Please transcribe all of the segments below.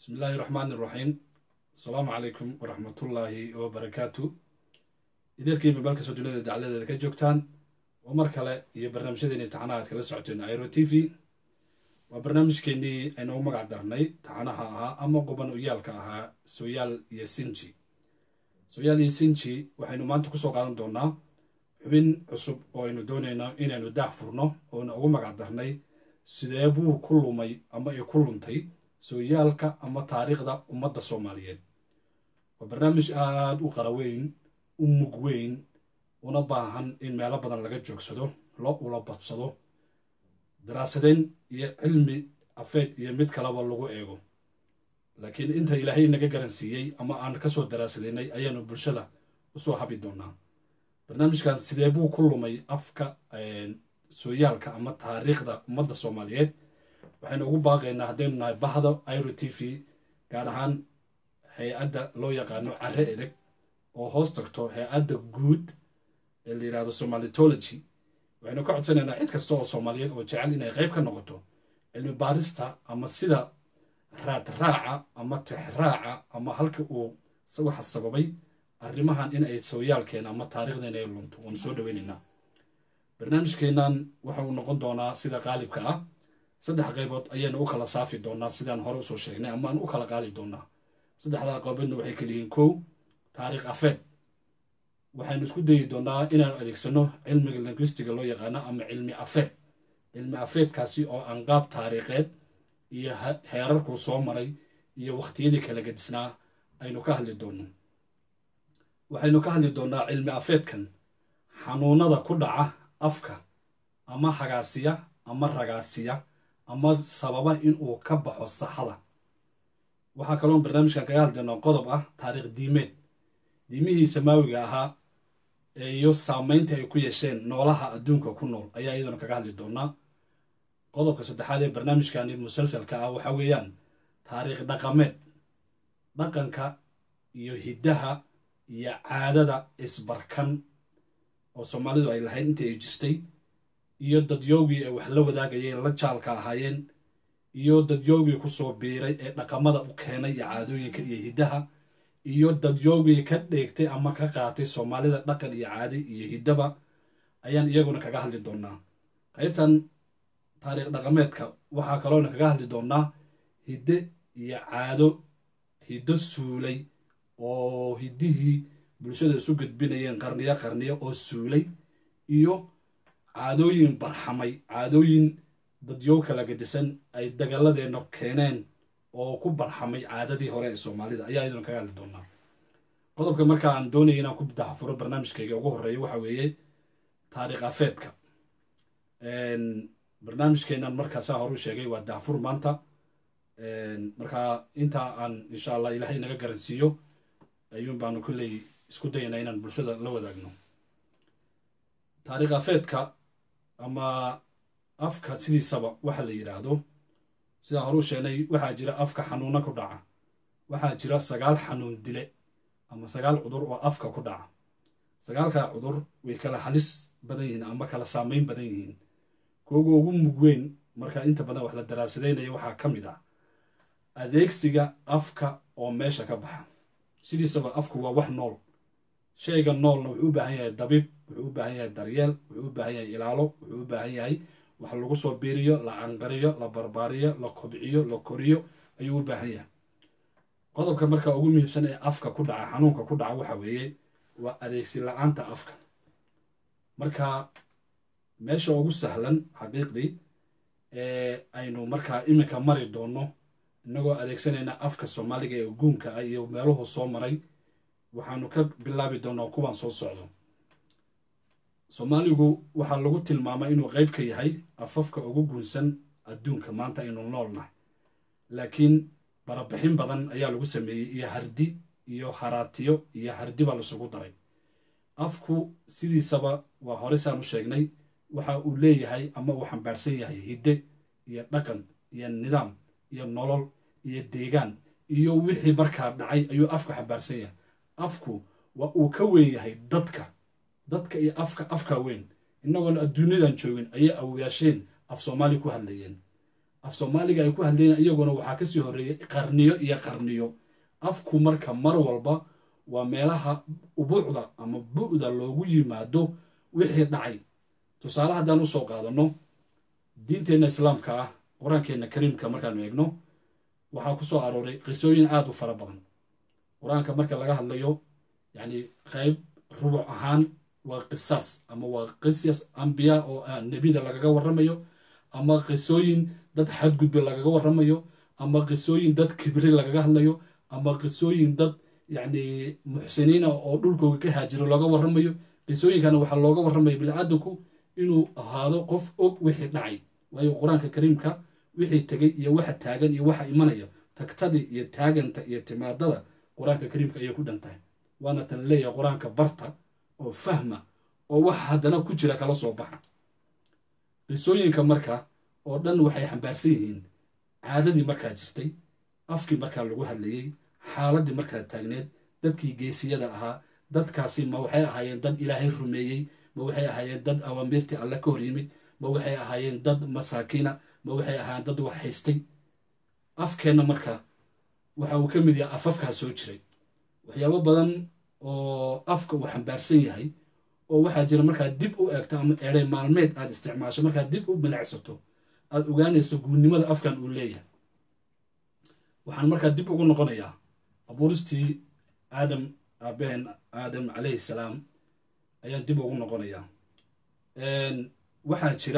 بسم الله الرحمن الرحيم. السلام عليكم ورحمة الله وبركاته. إذا كيف بالك سجلنا دعالة ذلك جوكتان ومركلة يبرنامج ذي تعناها كلا ساعتين ايرو تي في وبرنامج كني أنا وما قدرني تعناها أما قبنا ويالكها سويال يسنشي وحين ما أنتو كسو قادم دونا حبين عصب وإنو دونينا إنو داحفرنا وما قدرني سيدابو كل مي أما يكلون تي سويالka ama taariikhda ummadda Soomaaliyeed waa barnaamij aad u qaraweyn u mug weyn una baahan in meelo badan laga joogsado loo ula badsado daraasadeyn iyo cilmi afeed iyo mid kalaba lagu eego laakiin inta Ilaahay naga garansiiyay ama aan ka soo daraasadeynay ayaanu bulshada u soo habi doonaa barnaamijkan sidee buu ku lumay afka sooyaalka ama taariikhda ummadda Soomaaliyeed waxaynu ugu baaqaynaa haddaynu nahay bahda Airo TV gaar ahaan hay-adda loo yaqaano Carre Edeg oo hoos tagto hay-adda guud ee la yiraahdo Somalitology waxaynu ka codsanaynaa cid kasta oo Soomaaliyeed oo jecel inay qayb ka noqoto cilmi baarista ama sida raad raaca ama tixraaca ama halka uu waxa sababay arrimahan in ay sooyaalkeen ama taariikhdeena ay lunto waan soo dhaweynaynaa barnaamijkeenan waxa uu noqon doonaa sida qaalibka ah saddex qaybood ayaan u kala saafi doonaa sidaan hore u soo sheegnay ama aan u kala qaadi doonaa saddexda qayboodna waxay kala yihiin kow taariikh afeed waxaynu isku dayi doonaa inaan adeegsano cilmiga linguistiga loo yaqaano ama cilmi afeedkaasi oo aan qaab taariikheed iyo heerarku soo maray iyo waqtiyadii kala gadisnaa aynu ka hadli doono waxaynu ka hadli doonaa cilmi afeedkan xanuunada ku dhaca afka ama hagaasiya ama ragaasiya ama sababa in uu ka baxo saxada waxa kale oo barnaamijka kaga hadlaynaa qodob ah taariikh diimeed diimihii samaawiga ahaa iyo saameynta ay ku yeesheen noolaha adduunka ku nool ayaa iyaduna kaga hadli doonaa qodobka saddexaad ee barnaamijkan musalsalka ah waxa weeyaan taariikh dhaqameed dhaqanka iyo hiddaha iyo caadada isbarkan oo Soomaalidu ay lahayd intii ay jirtay iyo dadyoogii ay wax la wadaagayeen la jaalka ahaayeen iyo dadyoogii ku soo biiray ee dhaqamada u keenay caadooyinka iyo hiddaha iyo dadyoogii ka dheegtay ama ka qaatay Soomaalida dhaqan iyo caadi iyo hiddaba ayaan iyaguna kaga hadli doonaa qaybtan taariikh dhaqameedka waxa kale oo kaga hadli doonaa hidde iyo caado hiddo suulay oo hiddihii bulshada isu gudbinayeen qarniyo oo suulay iyo caadooyin barxamay caadooyin dadyo kala gadisan ay dagaladeena keeneen oo ku barxamay caadadii hore ee Soomaalida ayaa idin kaga hadli doonaa qodobka marka aan doonayay inaan ku daahfuro barnaamijkayga ugu horeeyo waxa weeye taariikh afeedka barnaamijkeenan markaas aan hore u sheegay waa daahfur maanta marka inta aan insha Allah Ilaahay naga garansiiyo ayuun baan kulay isku daynaa inaan bulshada la wadaagno taariikh afeedka ama afka sidiisaba waxa la yiraahdo sida hore u sheegnay waxa jira afka xanuuna ku dhaca waxa jira 9 xanuun dile ama 9 cudur oo afka ku dhaca 9ka cudur way kala halis badan yihiin ama kala saameyn badan yihiin koogo ugu mug weyn marka inta badan wax la daraasadeynayo waxa kamid ah adeegsiga afka oo meesha ka baxa sidiisaba afku waa wax nool shayga noolna wuxuu u baahan yahay dabiib wuxuu u baahan yahay daryeel wuxuu u baahan yahay ilaalo wuxuu u baahan yahay wax lagu soo biiriyo la canqariyo la barbaariyo la kobciyo la koriyo ayuu u baahan yahay qodobka marka ugu muhiimsan ee afka ku dhaca xanuunka ku dhaca waxa weeye waa adeegsi la'aanta afka marka meesha ugu sahlan xaqiiqdii aynu marka iminka mari doono inagoo adeegsanayna afka Soomaaliga ee guunka iyo meeluhu soo maray waxaanu ka bilaabi doonaa kuwan soo socdo Soomaaligu waxa lagu tilmaamay inuu qayb ka yahay afafka ugu guunsan adduunka maanta inuu noolnahay laakiin barabixin badan ayaa lagu sameeyay iyo hardi iyo haraatiyo iyo hardi baa la isugu daray afku sidiisaba waa hore saan u sheegnay waxa uu leeyahay ama uu xambaarsan yahay hidde iyo dhaqan iyo nidaam iyo nolol iyo deegaan iyo wixii markaa dhacay ayuu afku xambaarsan yahay afku waa uu ka weyn yahay dadka iyo afka weyn inagoo adduunyadan joogin ayay awgaasheen af Soomaali ku hadlayeen af Soomaaliga ay ku hadleen iyaguna waxaa ka sii horeeyay qarniyo iyo qarniyo afku marka mar walba waa meelaha ubuucda ama bu'da loogu yimaado wixii dhacay tusaale haddaan u soo qaadano diinteena islaamka ah quraankeena kariimka markaan eegno waxaa ku soo arooray qisooyin aad u fara badan quraanka marka laga hadlayo yani qayb rubuc ahaan waa qisas ama waa qisas anbiya oo nabiyada lagaga warramayo ama qisooyin dad xadgudub lagaga warramayo ama qisooyin dad kibri lagaga hadlayo ama qisooyin dad yani muxsiniina oo dhulkooda ka haajiro laga warramayo qisooyinkana waxa looga warramayo bini'aadamku inuu ahaado qof og wixii dhacay waayo quraanka kariimka wixii tagay iyo waxa taagan iyo waxa imanaya tagtadii iyo taaganta iyo timaadada quraanka kariimka ayay ku dhantahay waana tan leeyahay quraanka barta oo fahma oo wax haddana ku jira kala soo baxa qisooyinka marka oo dhan waxay xambaarsan yihiin caadadii markaa jirtay afkii markaa lagu hadlayay xaaladii markaa taagneed dadkii geesiyada ahaa dadkaasi ma waxay ahaayeen dad ilaahay rumeeyey ma waxay ahaayeen dad awaamirtii alle ka hor yimid ma waxay ahaayeen dad masaakiina ma waxay ahaayeen dad wax haystay afkeenna marka waxa uu ka mid yahay afafkaa soo jiray waxyaabo badan oo afka uu xambaarsan yahay oo waxaa jira markaa dib u eegto ama eray maalmeed aad isticmaasho markaa dib u binacsato aad ogaanayso guudnimada afkan uu leeyahay waxaan markaa dib ugu noqonayaa abuuristii aadam aabaheen aadam calayhi salaam ayaan dib ugu noqonayaa waxaa jira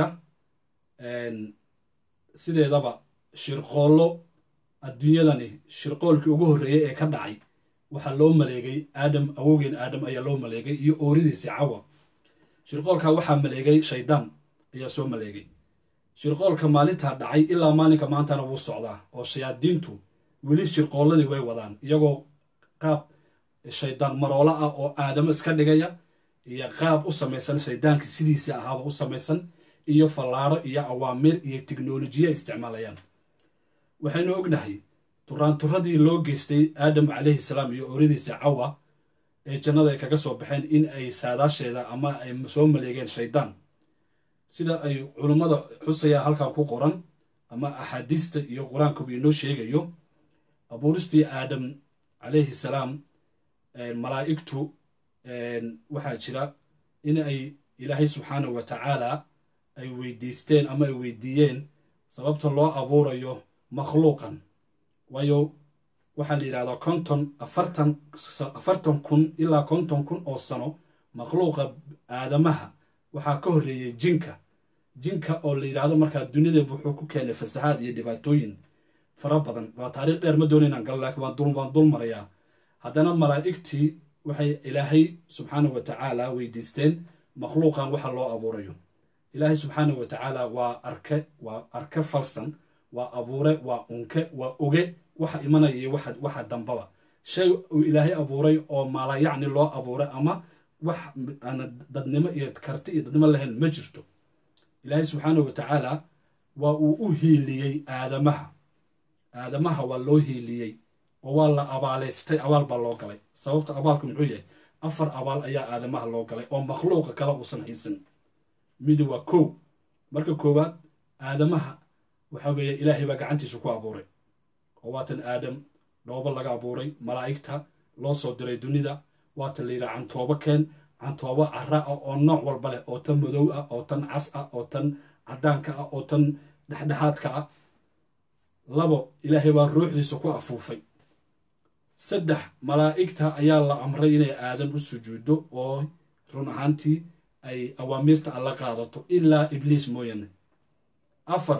sideedaba shirqoollo adduunyadani shirqoolkii ugu horreeyay ee ka dhacay waxaa loo maleegay aadam awowgeen aadam ayaa loo maleegay iyo ooridiisii cawa shirqoolka waxaa maleegay shaydaan ayaa soo maleegay shirqoolka maalintaa dhacay ilaa maalinka maantana wuu socdaa oo shayaadiintu weli shirqoolladii way wadaan iyagoo qaab shaydaan maroola ah oo aadamo iska dhigaya iyo qaab u samaysan shaydaankii sidiisa ahaaba u samaysan iyo fallaaro iyo awaamir iyo tiknolojiya isticmaalayaan waxaynu ognahay turaanturadii loo geystay aadam calayhi salaam iyo ooridiisa cawa ee jannada ay kaga soo baxeen in ay saadaasheeda ama ay soo maleegeen shaydaan sida ay culummada xusaya halkan ku qoran ama axaadiista iyo qur-aankuba inoo sheegayo abuuristii aadam calayhi salaam malaa'igtu waxaa jira in ay ilaahay subxaanahu wa tacaala ay weydiisteen ama ay weydiiyeen sababta loo abuurayo makhluuqan waayo waxaa la yidhahdaa afartan kun ilaa 50,000 oo sano makhluuqa aadamaha waxaa ka horreeyey jinka oo la yidhaahdo markaa dunida wuxuu ku keenay fasahaad iyo dhibaatooyin fara badan waa taariikh dheer ma doonaynaan gal laakiin waan dul marayaa haddana malaa'igtii waxay ilaahay subxaanahu wa tacaala weydiisteen makhluuqan waxa loo abuurayo ilaahay subxaanahu wa tacaala waa arke falsan waa abuure waa unke waa oge waxa imanaya iyo waxa dambaba shay uu ilaahay abuuray oo maala yacni loo abuuray ama wax aan dadnimo iyo karti iyo dadnimo lahayn ma jirto ilaahay subxaanahu wa tacaala waa uu u hiiliyey aadamaha waa loo hiiliyey oo waa la abaalaystay abaal baa loo galay sababta abaalku muxuu yahay 4 abaal ayaa aadamaha loo galay oo makhluuqa kale uusan haysan mid waa kow marka koowaad aadamaha waxa weeye ilaahay baa gacantiisa ku abuuray oo waatan aadam dhoobo laga abuuray malaa'igta loo soo diray dunida waatan la yidhaha cantoobo cara ah oo nooc walba leh oo tan madow ah oo tan cas ah oo tan caddaanka ah oo tan dhexdhexaadka ah 2 ilaahay baa ruuxdiisa ku afuufay 3 malaa'igta ayaa la amray inay aadan u sujuuddo oo run ahaantii ay awaamirta alla qaadato ilaa ibliis mooyane 4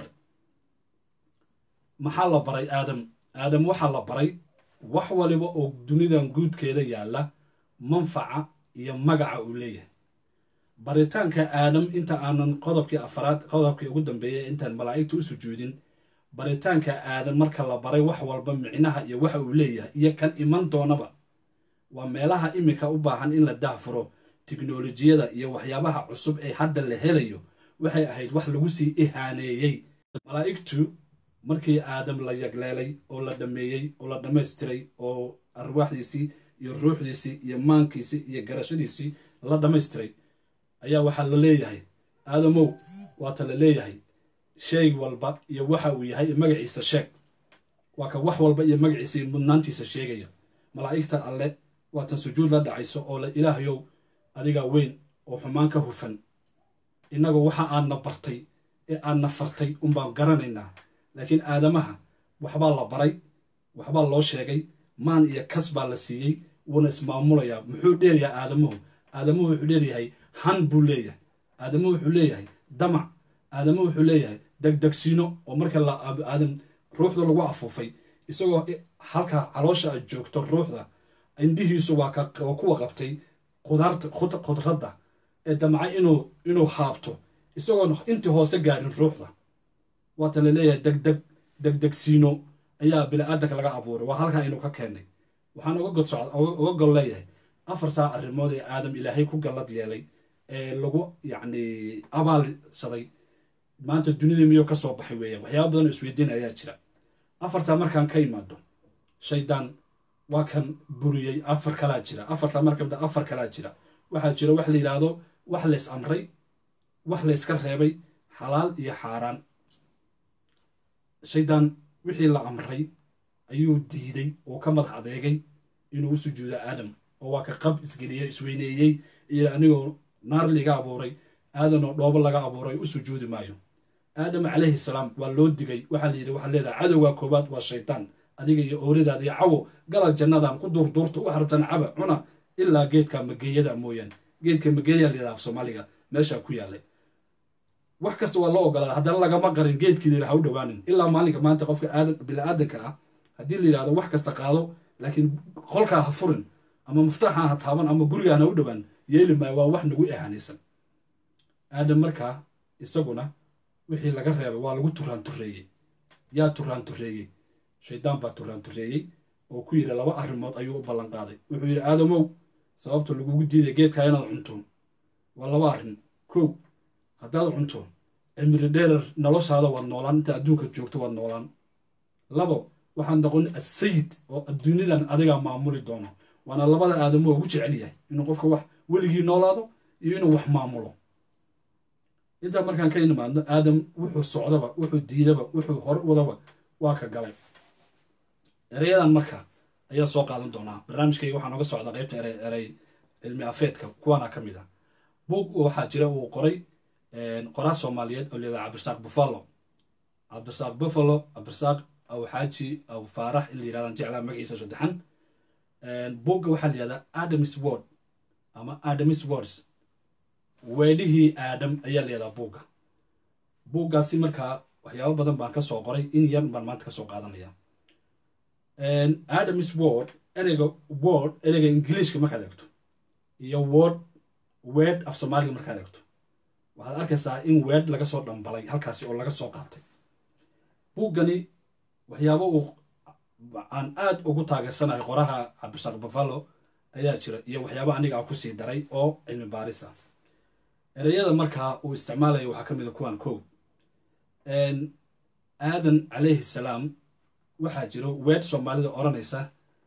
maxaa la baray aadam waxaa la baray wax waliba oo dunidan guudkeeda yaalla manfaca iyo magaca uu leeyahay baritaanka aadam inta aanan qodobkii ugu dambeeyay intaan malaa'igta u sujuudin baritaanka aadan marka la baray wax walba micnaha iyo waxa uu leeyahay iyo kan iman doonaba waa meelaha iminka u baahan in la daafuro tiknolojiyada iyo waxyaabaha cusub ee hadda la helayo waxay ahayd wax lagu sii ihaaneeyey malaa'igtu markii aadam la yagleelay oo la dhameeyey oo la dhamaystiray oo arwaaxdiisii iyo ruuxdiisii iyo maankiisii iyo garashadiisii la dhamaystiray ayaa waxaa la leeyahay aadamow waata la leeyahay shay walba iyo waxa uu yahay magaciisa sheeg waa ka wax walba iyo magaciisa mudnaantiisa sheegaya malaa'igta alle waa tan sujuud la dhacayso oo la ilaahayow adiga weyn oo xumaan ka hufan inagu waxa aadna bartay ee aadna fartay baan garanaynaa laakiin aadamaha waxbaa la baray waxbaa loo sheegay maan iyo kas baa la siiyey wuuna ismaamulayaa muxuu dheeryahay aadamuhu wuxuu dheeryahay han buu leeyahay aadamuhu wuxuu leeyahay damac aadamuhu wuxuu leeyahay degdegsiino oo marka la aadam ruuxda lagu afuufay isagoo halka caloosha aad joogto ruuxda indhihiisu waa kuwa qabtay khudradda ee damca inuu haabto isagoo intii hoose gaarin ruuxda waata la leeyahay degdegsiino ayaa bini'aadanka laga abuuray waa halkaa inuu ka keenay waxaan uga gol leeyahay afartaa arrimood ee aadam ilaahay ku gallad yeelay ee lagu yacni abaalsaday maanta dunida miyuu ka soo baxay weeyaan waxyaaba badan oo isweydiin ayaa jira afartaa markaan ka imaado shaydaan waa kan buriyey afar kalaa jira afartaa markamida afar kalaa jira waxaa jira wax la yidhaahdo wax lays amray wax layska reebay xalaal iyo xaaraan shaydaan wixii la amray ayuu diiday oo ka madax adeegay inuu u sujuudo aadam oo waa ka qab isgeliyey isweyneeyey iyo anigoo naar liga abuuray aadanoo dhoobo laga abuuray u sujuudi maayo aadam calayhi salaam waa loo digay waxaa la yidhi waxaa leedahay cadowgaa koowaad waa shaydaan adiga iyo ooridaada iyo cawo gala jannadan ku duurduurta wax rabtan caba cuna ilaa geedka mageeyada mooyaan geedka mageeyaa la yidhaha af soomaaliga meeshaa ku yaallay wax kasta waa loo ogolaaday haddana lagama qarin geedkii la yidhaha ha u dhowaanin ilaa maalinka maanta qofka bini'aadanka ah haddii la yidhahdo wax kasta qaado laakiin qolkaa ha furin ama muftaxaan ha taaban ama gurigaan ha u dhowaan yeeli maayo waa wax nagu ehanaysan aadam markaa isaguna wixii laga reebay waa lagu turaantureeyey yaa turaantureeyey shaydaan baa turaantureeyey oo ku yidhi laba arrimood ayuu u ballan qaaday wuxuu yidhi aadamow sababta lagugu diiday geedkaa inaad cunto waa laba arrin kow haddaad cunto cimri dheerar noloshaada waad noolaan inta adduunka joogto waad noolaan labo waxaad noqon asayid oo adduunidan adigaa maamuli doono waana labada aadamoo ugu jecel yahay inuu qofka wax weligii noolaado iyo inuu wax maamulo intaa markaan ka imaadno aadam wuxuu socdaba wuxuu diidaba wuxuu hor wadaba waa ka galay erayadan marka ayaa soo qaadan doonaa barnaamijkayga waxaa nooga socda qaybta erey cilmi afeedka kuwaana ka mid ah buug waxaa jira uu qoray qoraa soomaaliyeed oo leedahay cabdirasaaq buffalo cabdirasaaq aw xaaji aw faarax in la yidhahdaan jeclaa magaciisa saddexan buugga waxaa la yidhahdaa adamis word ama adamis words weedhihii aadam ayaa la yidhahdaa buuggaasi markaa waxyaabo badan baan ka soo qoray in yar baan maanta ka soo qaadanaya adamis word ereyga ingiliishka markaad eegto iyo word af soomaaliga markaad eegto waxaad arkaysaa in weed laga soo dhambalay halkaasi oo laga soo qaatay buuggani waxyaabo aan aad ugu taageersanahay qoraha cabdirasaaq buffalo ayaa jira iyo waxyaabo aniga aan kusii daray oo cilmi baaris ah ereyada markaa uu isticmaalayo waxaa ka mid a kuwaan kow aadan calayhi salaam waxaa jiro weed soomaalida odhanaysa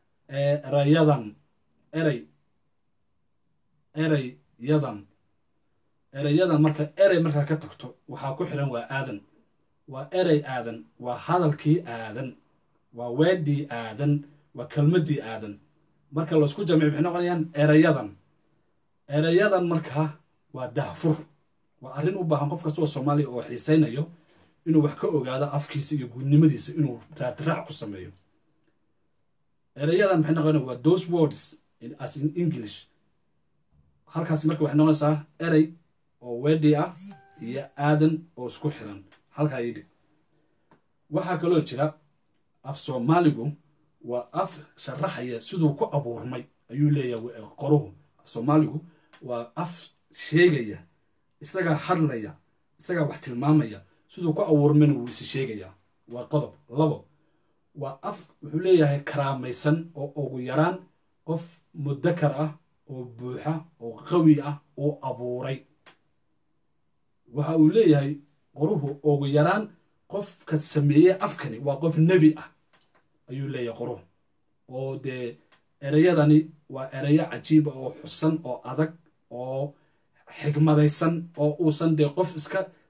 erayadan marka erey markaa ka tagto waxaa ku xiran waa aadan waa erey aadan waa hadalkii aadan waa weedii aadan waa kelmadii aadan marka laisku jamic maxay noqonayaan erayadan markaa waa dahfur waa arrin u baahan qof kasta oo soomaaliya oo xiisaynayo inuu wax ka ogaado afkiisa iyo guudnimadiisa inuu raadraac ku sameeyo erayadan maxay noqonayaan waa those words as in English halkaasi marka waxay noqonaysaa erey oo weedii ah iyo aadan oo isku xiran halkaa yidhi waxaa kaloo jira af soomaaligu waa af sharaxaya siduu ku abuurmay ayuu leeyahay qoruhu af soomaaligu waa af sheegaya isagaa hadlaya isagaa wax tilmaamaya siduu ku abuurmayna wuu isi sheegayaa waa qodob labo waa af wuxuu leeyahay karaamaysan oo ugu yaraan qof mudakar ah oo buuxa oo qawi ah oo abuuray waxa uu leeyahay qoruhu ugu yaraan qofka sameeyey afkani waa qof nebi ah ayuu leeyahay qoruhu oo dee ereyadani waa ereyo cajiiba oo xusan oo adag oo xigmadaysan oo uusan dee qof iska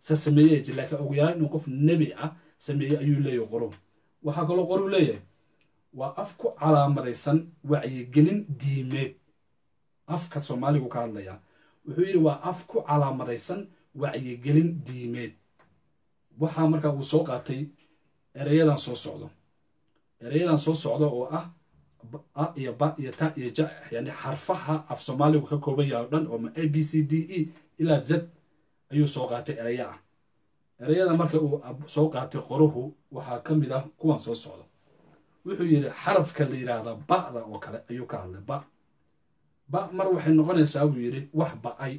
sameeyay laakiin ugu yaraan inuu qof nabi ah sameeyay ayuu leeyahay qoruhu waxa kaloo qoruhu leeyahay waa af ku calaamadaysan wacyigelin diimeed afka Soomaaligu ka hadlaya wuxuu yiri waa af ku calaamadaysan wacyigelin diimeed waxa marka uu soo qaatay erayadan soo socdo oo ah a iyo ba iyo ta iyo ja yani xarfaha af Soomaaligu ka kooban yahay dhan oo a b c d e ila z ayuu soo qaatay erayada marka uu soo qaatay qoruhu waxa kamid ah kuwan soo socdo wuxuu yiri xarafka la yiraahdo ba'da oo kale ayuu ka hadlay ba mar waxay noqonaysaa uu yiri wax ba'ay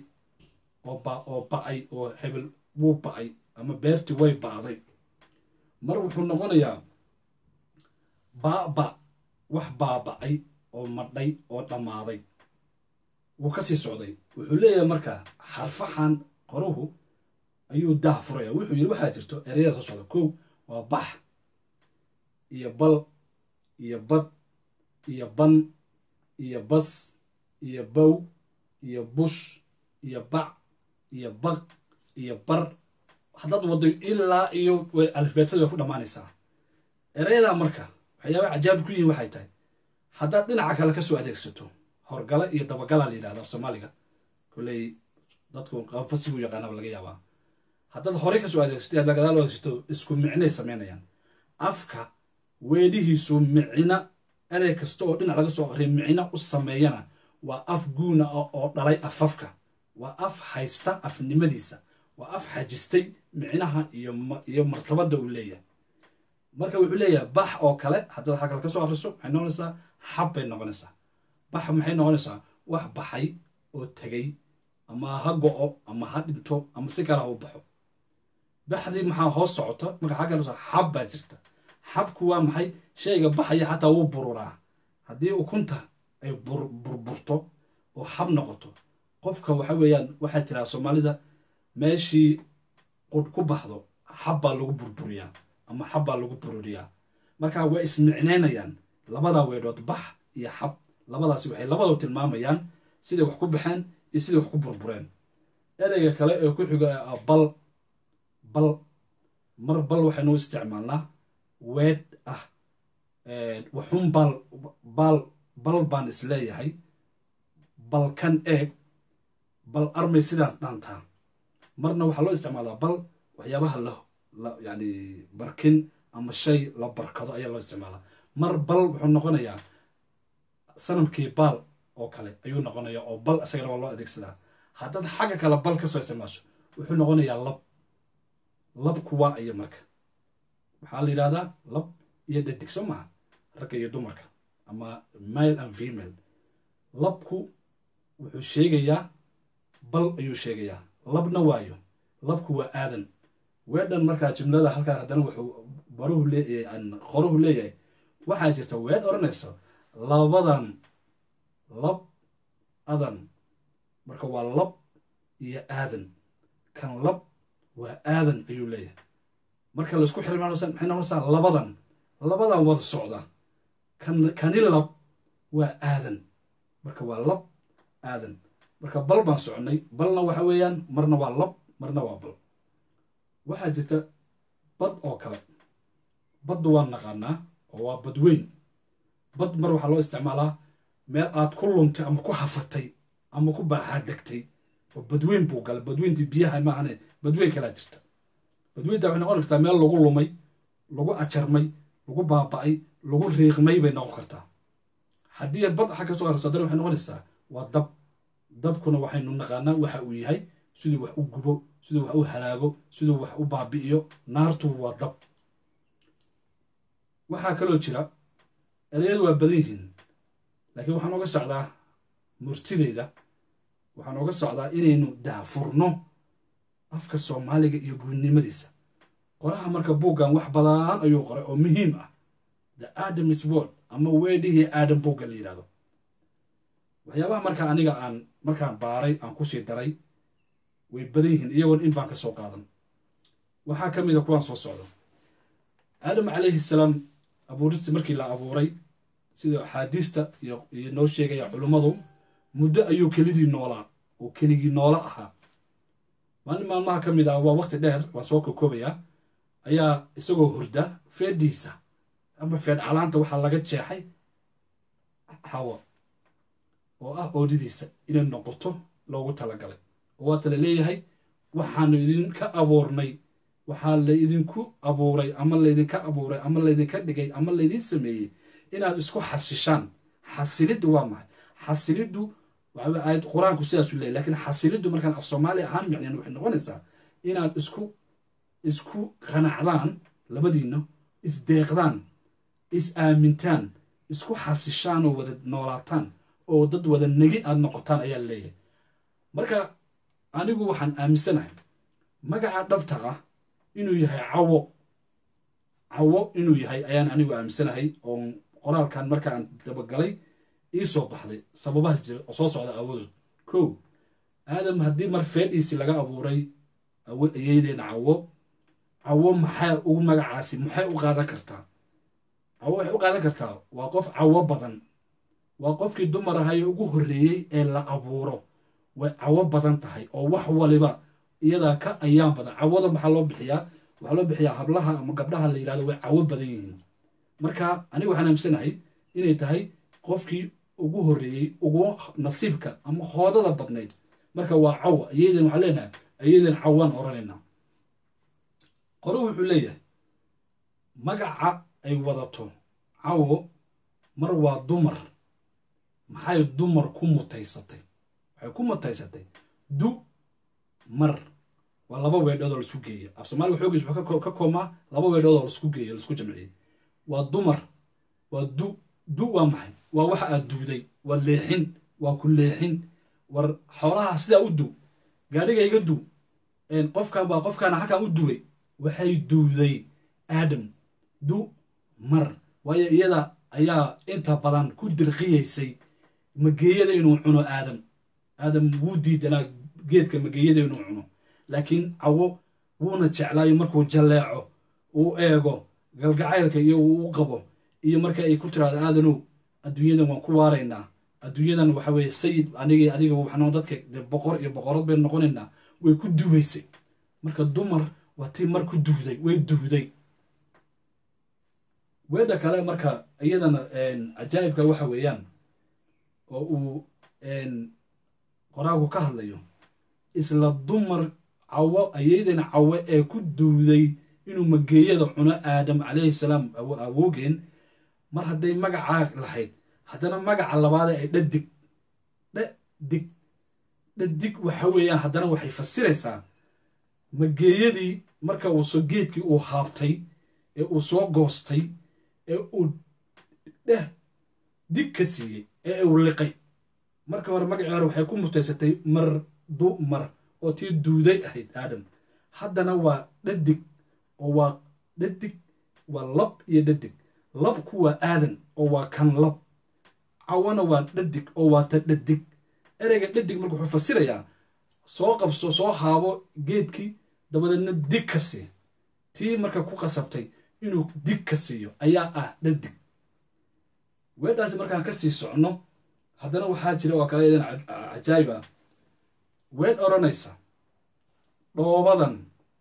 oo hebel wuu ba'ay ama beerti way ba'day mar wuxuu noqonayaa ba wax baaba'ay oo madhay oo dhamaaday wuu ka sii socday wuxuu leeyahay marka xarfahan qoruhu ayuu daafuraya wuxuu yiri waxa jirto erayada soo socda koow waa bax iyo bal iyo bad iyo ban iyo bas iyo bow iyo bush iyo bac iyo baq iyo bar hadad wado ilaa iyo alifbeetada ku dhamaanaysaa erayada marka waxyaabo cajaab ku yihiin waxay tahay haddaad dhinaca kale ka soo adeegsato horgala iyo dabagala la yiraahdo Soomaaliga kulay dadku qaabfasigu yaqaanaba laga yaabaa haddaad hore ka soo adeegsato aad gadaal u adeegsato isku micnay sameynayaan afka weedihiisu micna eray kasta oo dhinac laga soo aqriyo micna u sameeyana waa af guuna oo dhalay afafka waa af haysta afnimadiisa waa af xajistay micnaha iyo martabada uu leeyahay marka wuxuu leeyahay bax oo kale haddaad xaq ka soo aqriso waxay noqonaysaa xab bay noqonaysaa bax maxay noqonaysaa wax baxay oo tagay ama ha go'o ama ha dhinto ama si kale u baxo baxdii maxaa hoos socota marka xaq kale xab baa jirta xabku waa maxay shayga baxaya xataa uu bururaa haddii ukunta ay burburto oo xab noqoto qofka waxa weeyaan waxay tiraa Soomaalida meeshii qod ku baxdo xab baa lagu burburiyaa ama xab baa lagu bururiyaa marka way ismicneynayaan labada weedood bax iyo xab labadaasi waxay labadoo tilmaamayaan sida wax ku baxaan iyo sida wax ku burbureen erayga kale ee ku xiga bal waxaynu isticmaalnaa weed ah waxun bal baan isleeyahay balkan eeg bal armay sidaas dhaantaa marna waxaa loo isticmaalaa bal waxyaabaha yani barkin ama shay la barkado ayaa loo isticmaalaa mar bal wuxuu noqonayaa sanamkii baal oo kale ayuu noqonayaa oo bal asagana waa loo adeegsadaa haddaad xagga kale bal ka soo isticmaasho wuxuu noqonayaa labku waa iyo marka waxaa la yidhahdaa lab iyo dhadig soo maha ragga iyo dumarka ama male and female labku wuxuu sheegayaa bal ayuu sheegayaa labna waayo labku waa aadan weedhan markaa jumlada halkaa haddana wuxuu baruhu leeyahay qoruhu leeyahay waxaa jirta weed oranaysa labadan lab adan marka waa lab iyo aadan kan lab waa aadan ayuu leeyahay marka la isku xirmaano maxay noqonaysaa labadan wada socda kan lab waa aadan marka waa lab aadan marka bal baan soconay balna waxa weeyaan marna waa lab marna waa bal waxaa jirta bad oo kale baddu waan naqaanaa oo waa bad weyn bad mar waxaa loo isticmaalaa meel aad ku luntay ama ku hafatay ama ku baaxaa degtay oo badweyn buu galay badweyntii biyaha maahane badweyn kalaa jirta badweynta waxay noqon kartaa meel lagu lumay lagu ajarmay lagu baaba'ay lagu riiqmay bay noqon kartaa haddii bad xag ka soo harso haddana waxay noqonaysaa waa dabkuna waxaynu naqaanaa waxa uu yahay siduu wax u gubo siduu wax u halaago siduu wax u baabi'iyo naartu waa dab waxaa kaloo jira erayadu waa badan yihiin laakiin waxaan oga socdaa murtideyda waxaan oga socdaa inaynu daafurno afka Soomaaliga iyo guunnimadiisa qoraha marka buuggan wax badan ayuu qoray oo muhiim ah the Adam's word ama weedihii Adam buugga la yiraahdo waxyaabaha marka aniga aan markaan baaray aan ku sii daray way badan yihiin iyagoon in baan ka soo qaadan waxaa ka mid ah kuwaan soo socdo Adam alayhi salaam abuurista markii la abuuray sida xadiista iyo noo sheegaya culimadu muddo ayuu keligii noolaa oo keligii noola ahaa maalin maalmaha ka mid ah waa waqti dheer waan soo kokoobayaa ayaa isagoo hurda feedhiisa ama feed calaanta waxaa laga jeexay xawo oo ah oodidiisa inay noqoto loogu talagalay oo waa tala leeyahay waxaanu idinka abuurnay waxaa la idinku abuuray ama laydinka abuuray ama laydinka dhigay ama laydin sameeyey inaad isku xasishaan xasiliddu waa maxay xasiliddu aayad qur-aanku sidaasu leeyahy laakiin xasiliddu markaan af soomaali ahaan micneen waxay noqonaysaa inaad isku qanacdaan labadiinna isdeeqdaan is aamintaan isku xasishaan oo wada noolaataan oo dad wada negi aad noqotaan ayaa leeyahay marka anigu waxaan aaminsanahay magaca dhabta ah inuu yahay cawo inuu yahay ayaan anigu aaminsanahay oo qoraalkan markaan dabagalay ii soo baxday sababaha jira oo soo socda awadood kow aadam haddii mar feedhiisii laga abuuray ayeydeen cawo maxaa ugu magacaasi maxay u qaadan kartaa cawo waxay u qaadan kartaa waa qof cawo badan waa qofkii dumar ahaye ugu horreeyey ee la abuuro way cawo badan tahay oo wax waliba iyadaa ka ayaan badan cawada waxaa loo bixiyaa hablaha ama gabdhaha la yidhahdo way cawo badan yihiin marka aniga waxaan aaminsanahay inay tahay qofkii ugu horreeyey ugu nasiibka ama hoodada badnayd marka waa cawo ayaydan waxaan leenahay ayaydan cawaan oranaynaa qore wuxuu leeyahay magaca ay wadato cawo mar waa dumar maxay dumar ku mutaysatay waxay ku mutaysatay mar waa laba weedhood oo la isku geeyo af soomaaliga xoogiis wuxuu ka koomaa laba weedhood oo la isku geeyo la isku jamciyey waa dumar waa waa maxay waa waxa aad duuday waa leexin waa ku leexin war xoolaha sidaa u gaadhiga iga qofkan baa qofkaana halkan u duway waxay duuday aadam mar waayo iyada ayaa inta badan ku dirqiyaysay mageeyada inuu cuno aadam wuu diidanaa geedka mageeyada inuu cuno laakiin cawo wuuna jeclaayo markuu jalleeco uu eego galgacaylka iyo uu qabo iyo marka ay ku tiraahdo aadanow adduunyadan waan ku waaraynaa adduunyadan waxa weeye sayid adiga waxnoo dadka boqor iyo boqorad bay noqonaynaa way ku duwaysay marka dumar waa tii mar ku way duuday weedha kale marka iyadana cajaa'ibka waxa weeyaan oo uu qoraagu ka hadlayo isla dumar cawo ayaydana cawo ee ku duuday inuu mageeyada cuno aadam calayhi salaam awoogeen mar hadday magacaa lahayd haddana magaca labaada ay dhadig waxa weeyaan haddana waxay fasiraysaa mageeyadii marka geedkii uu haabtay ee uu soo goostay ee uu dig ka siiyey ee uu liqay marka hore magacii hore waxay ku mutaysatay mar oo tii duuday ahayd aadam haddana waa dhadig oo waa dhadig waa lab iyo dhadig labku waa aadan oo waa kan lab cawana waa dhadig oo waa ta dhadig ereyga dhadig marka wuxuu fasirayaa soo qabso soo haabo geedkii dabadeedna dig ka sii tii marka ku qasabtay inuu dig ka siiyo ayaa ah dhadig weedhaasi markaan ka sii socno haddana waxaa jira waa kale idan cajaayib ah weed odhanaysa dhoobadan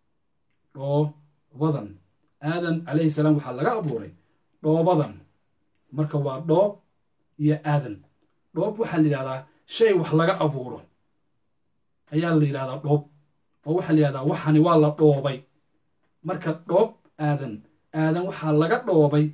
aadan calayhi salaam waxaa laga abuuray dhoobadan marka waa dhoob iyo aadan dhoob waxaa la yidhahdaa shay wax laga abuuro ayaa la yidhahdaa dhoob oo waxaa la yidhahdaa waxani waa la dhoobay marka dhoob aadan waxaa laga dhoobay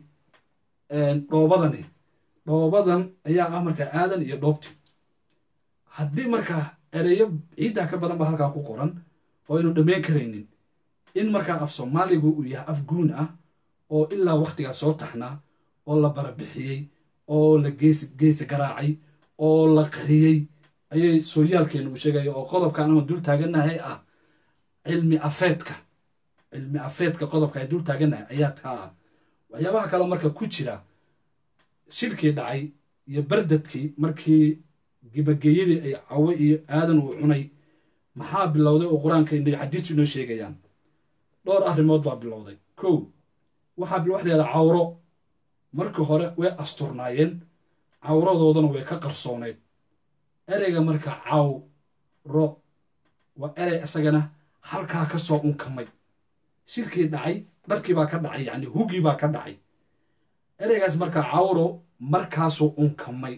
dhoobadan ayaa ah markaa aadan iyo dhoobti haddii markaa ereyo ciiddaa ka badan baa halkaa ku qoran oo aynu dhammayn karaynin in markaa af soomaaligu uu yahay af guun ah oo ilaa wakhtigaa soo taxnaa oo la barabixiyey oo la geesi garaacay oo la qariyey ayay sooyaalkeena uu sheegaya oo qodobkan ama dul taaganahay ah cilmi afeedka qodobka ay dul taaganahay ayaa taa ah waxyaabaha kale marka ku jira shilkii dhacay iyo bardadkii markii gibageeyadii ay cawo iyo aadan uu cunay maxaa bilowday oo qur-aanka iyo xadiistu inoo sheegayaan dhowr arrimood baa bilowday kow waxaa la yidhahdaa cawro markii hore way asturnaayeen cawradoodana way ka qarsooneyd ereyga marka cawro waa erey isagana halkaa ka soo unkamay shirkii dhacay dharkii baa ka dhacay yacni hugii baa ka dhacay ereygaas markaa cawro markaasuu unkamay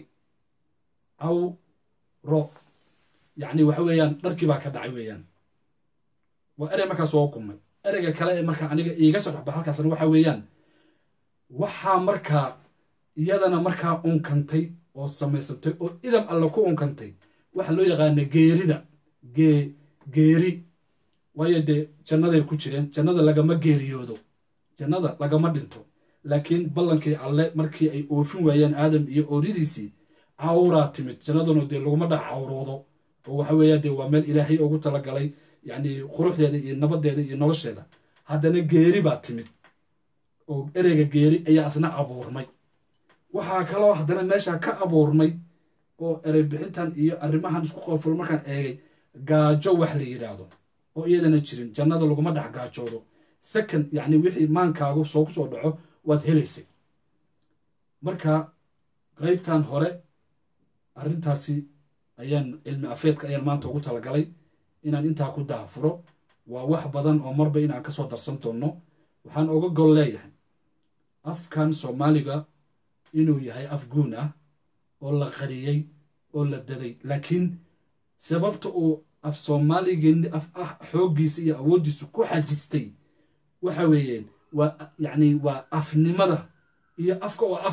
cawro yacni waxa weeyaan dharkii baa ka dhacay weeyaan waa erey markaas oo kumay ereyga kale ee markaa aniga iiga soo dhexba halkaasna waxa weeyaan waxaa markaa iyadana markaa unkantay oo samaysantay oo idam alla ku unkantay waxa loo yaqaana geerida geeri waayo dee jannaday ku jireen jannada lagama geeriyoodo jannada lagama dhinto laakiin ballankii alle markii ay oofin waayeen aadam iyo ooridiisii cawraa timid jannaduna dee laguma dhex cawroodo oo waxa weeya dee waa meel ilaahay ugu talagalay yacni quruxdeeda iyo nabadeeda iyo nolosheeda haddana geeri baa timid oo ereyga geeri ayaa asna abuurmay waxaa kaloo haddana meesha ka abuurmay oo erey bixintan iyo arrimahan isku qooful markaan eegay gaajo wax la yidhaahdo oo iyadana jirin jannada laguma dhex gaajoodo second yacni wixii maankaagu soo ku soo dhaco waad helaysay marka qaybtan hore arrintaasi ayaan cilmi afeedka ayaan maanta ugu talagalay inaan intaa ku daafuro waa wax badan oo marba inaan ka soo darsan doonno waxaan uga gol leeyahay afkan soomaaliga inuu yahay af guun ah oo la qariyey oo la daday laakiin sababta uu af soomaaligeeni xooggiisa iyo awooddiisu ku xajistay waxa weeyeen waa yacni waa afnimada iyo afka oo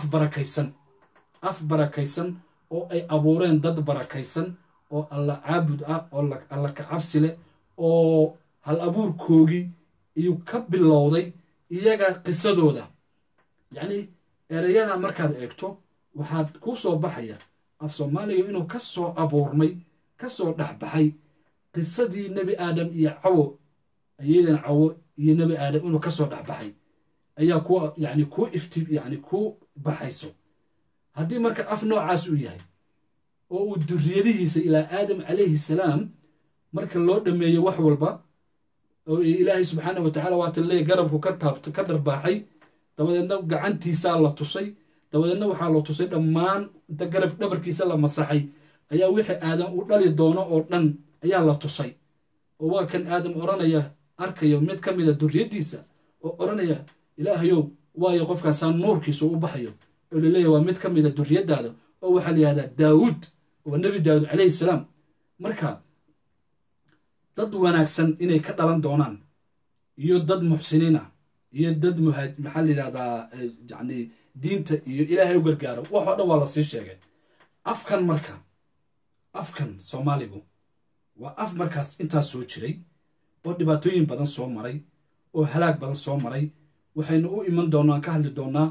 af barakaysan oo ay abuureen dad barakaysan oo alla caabud ah oo alla ka cabsi leh oo hal abuurkoogii iyo ka bilowday iyaga qisadooda yacni ereyada markaad eegto waxaad ku soo baxaya af soomaaliga inuu ka soo abuurmay ka soo dhexbaxay qisadii nebi aadam iyo cawo ayadan cawo iyo nebi aadam inuu ka soo dhexbaxay ayaa ku yacni ku iftiib yacni ku baxayso haddii marka af noocaas uu yahay oo uu durriyadihiisa ilaa aadam calayhi salaam marka loo dhameeyo wax walba oo ilaahay subxaana wa tacaala waatan leey garabku ka dharbaaxay dabadeedna gacantiisaa la tusay dabadeedna waxaa la tusay dhammaan inta garab dhabarkiisa la masaxay ayaa wixii aadam u dhali doono oo dhan ayaa la tusay oo waa kan aadam odhanaya arkayo mid ka mida durriyaddiisa oo odhanaya ilaahayow waayo qofkaasaa nuurkiisa u baxayo oo laleeyahy waa mid ka mida durriyaddaada oo waxaa la yihahdaa daawuud oo nebi daawuud calayhi salaam marka dad wanaagsan inay ka dhalan doonaan iyo dad muxsiniin ah iyo dad maxaa la yidhahdaa yacni diinta iyo ilaahay u gargaaro waxoo dhan waa la sii sheegay afkan marka afkan soomaaligu waa af markaas intaas soo jiray oo dhibaatooyin badan soo maray oo halaag badan soo maray waxaynu u iman doonaan ka hadli doonaa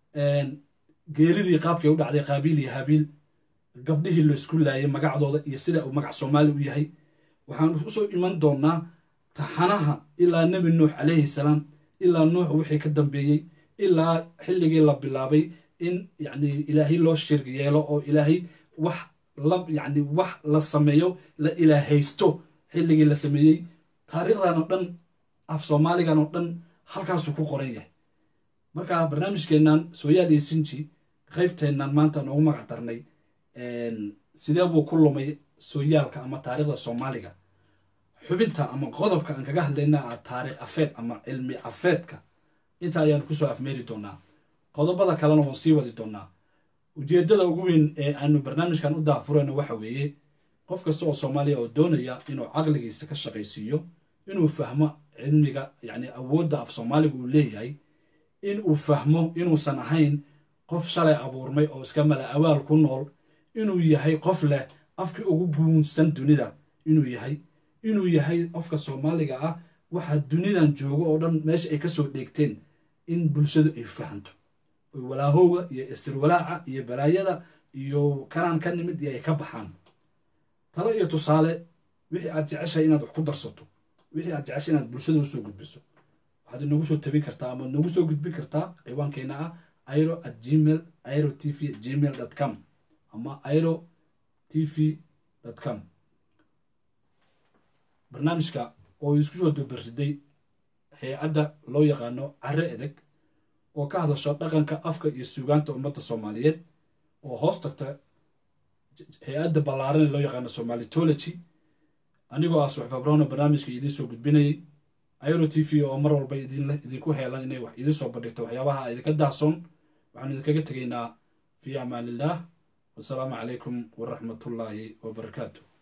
geeridii qaabkay u dhacday qaabiil iyo habiil gabdhihii laysku laayay magacdooda iyo sida uu magac soomaali u yahay waxaan usoo iman doonaa taxanaha ilaa nebi nuux calayhi salaam ilaa nuux wixii ka dambeeyey ilaa xilligii la bilaabay in yacni ilaahay loo shirg yeelo oo ilaahay wax yacni wax la sameeyo la ilaahaysto xilligii la sameeyey taariikhdan oo dhan af soomaaligan oo dhan halkaasuu ku qoran yahay marka barnaamijkeennan sooyaal iyo sinji qaybteennan maanta noogu magac darnay sidee buu ku lumay sooyaalka ama taariikhda soomaaliga xubinta ama qodobka aan kaga hadlayna ah taariikh afeed ama cilmi afeedka inta ayaan kusoo afmeeri doonaa qodobada kalena waan sii wadi doonaa ujeeddada ugu weyn ee aanu barnaamijkan u daafurayno waxa weeye qof kasta oo soomaaliya oo doonaya inuu caqligiisa ka shaqaysiiyo inuu fahmo cilmiga yacni awoodda af soomaaliga uu leeyahay in uu fahmo inuusan ahayn qof shalay abuurmay oo iska mala awaal ku nool inuu yahay qof leh afkii ugu guunsan dunida inuu yahay qofka soomaaliga ah waxaa dunidan joogo oo dhan meesha ay ka soo dheegteen in bulshadu ay fahanto oy walaahowga iyo istirwalaaca iyo balaayada iyo kanaan ka nimid iyo ay ka baxaan talo iyo tusaale wixii aad jeceshahay inaad wax ku darsato wixii aad jeceshay inaad bulshada usoo gudbiso waxaad inagu soo tabin kartaa ama nagu soo gudbin kartaa ciwaankeena ah airo@gmail.com ama airo.tv.com barnaamijka oo isku soo dubariday hay-adda loo yaqaano Carre Edeg oo ka hadasho dhaqanka afka iyo suugaanta ummadda Soomaaliyeed oo hoos tagta hay-adda ballaaran loo yaqaano Somalitology anigoo ah suxuf abrona barnaamijka idiin soo gudbinayay Airo TV oo mar walba idinku heelan inay wax idiin soo bandhigto waxyaabaha idinka daahsoon waxaan idinkaga tegaynaa fi amaanillah wasalaamu calaykum waraxmatullaahi wabarakaatuh